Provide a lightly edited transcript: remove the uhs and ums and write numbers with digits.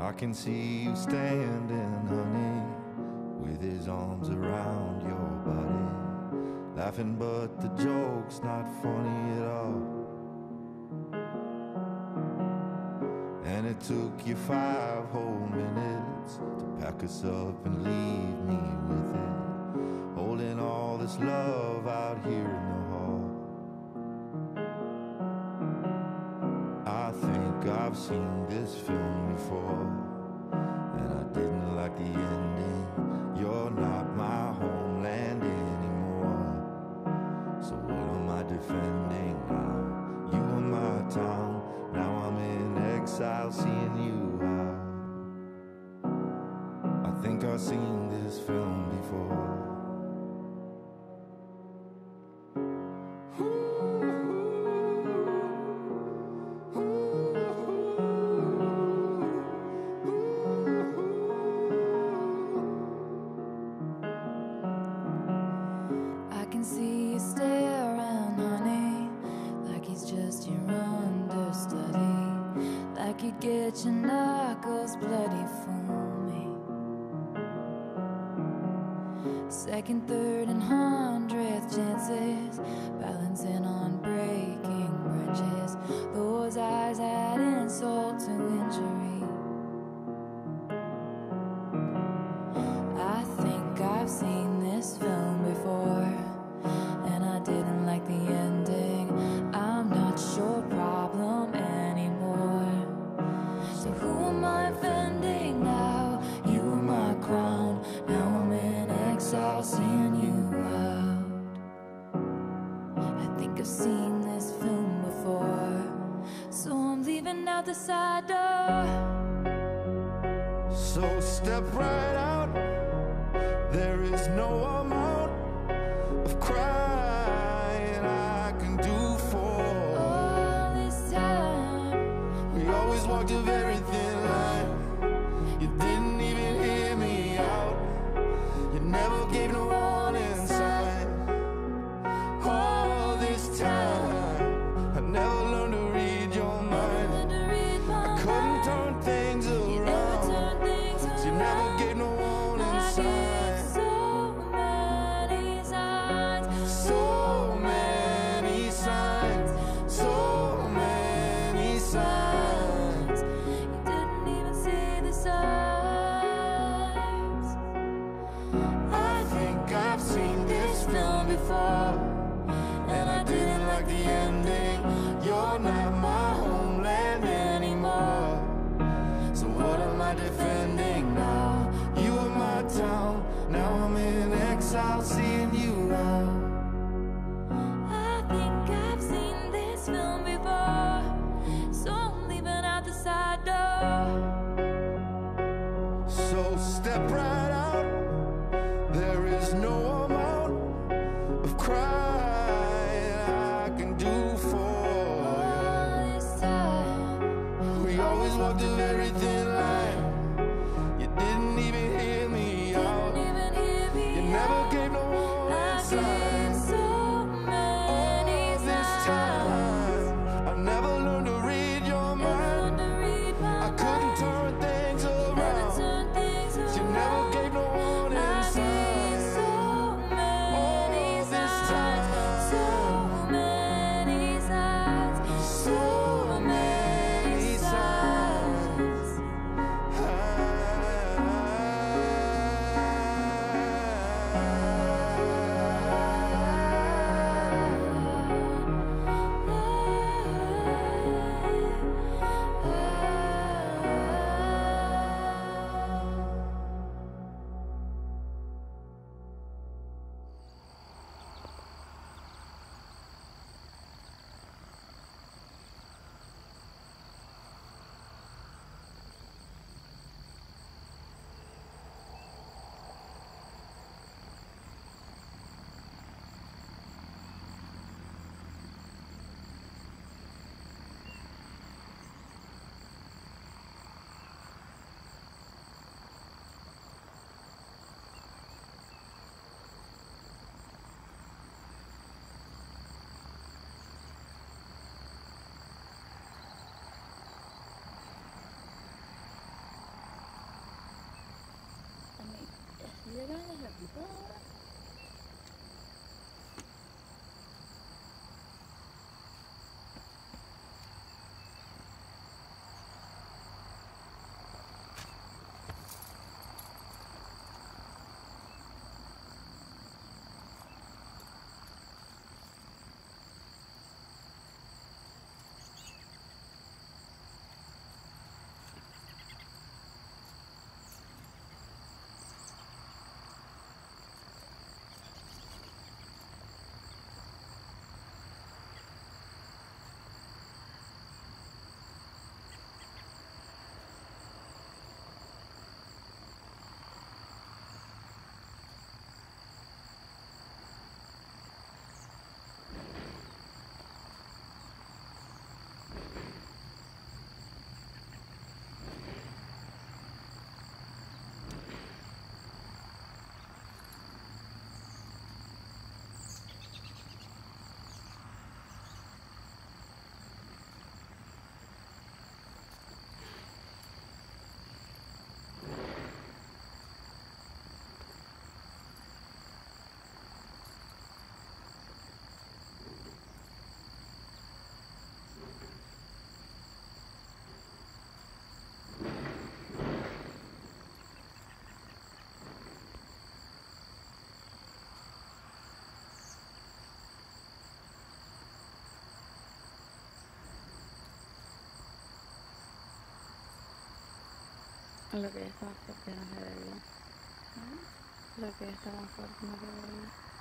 I can see you standing, honey, with his arms around your body, laughing but the joke's not funny at all. And it took you 5 whole minutes to pack us up and leave me with it, holding all this love out here in the hall. I think I've seen this film before, and I didn't like the ending. You're not my homeland anymore, so what am I defending now? You were my town, now I'm in exile seeing you out. I think I've seen this film before. I can see you staring, honey, like he's just your understudy, like you'd get your knuckles bloody for me. Second, third, and 100th chances, balancing on breaking bridges. Those eyes add insult to injury. I think I've seen this film before, and I didn't like the ending. I'm not your problem anymore, so who am I offending now? You were my crown, now I'm in exile seeing you out. I think I've seen this film before, so I'm leaving out the side door. So step right out, there is no amount of crying I can do for All this time, we always walked a very thin line. You didn't even hear me out, you never gave no warning sign. All this time, I never learned to read your mind. I couldn't turn things around, you never gave no warning sign. so many signs, So many signs, so many signs. you Lo que está más fuerte no se ve bien. Lo que está más fuerte no se ve bien.